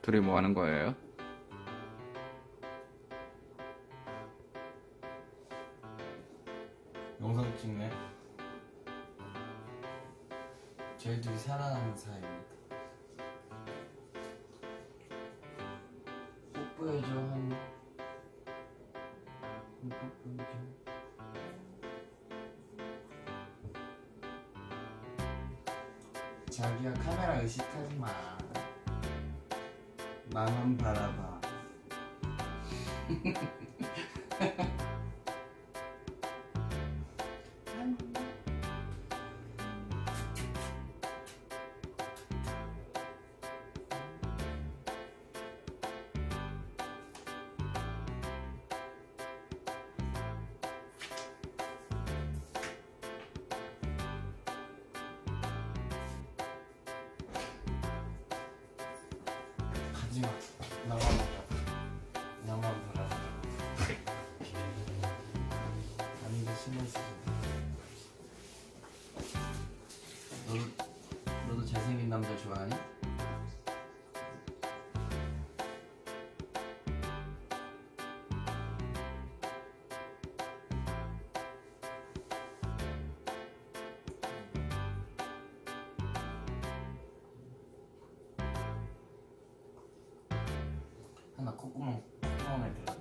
둘이 뭐 하는 거예요? 영상 찍네. 저희들이 사랑하는 사이입니다. 뽀뽀해줘 한 뽀뽀해줘. 자기야 카메라 의식하지 마. 나만 바라봐. 하지마. 나만 바라봐. 나만 바라봐. 아닌데 신경 쓰지 마. 너도 잘생긴 남자 좋아하니? 하나 콧구멍에 들어.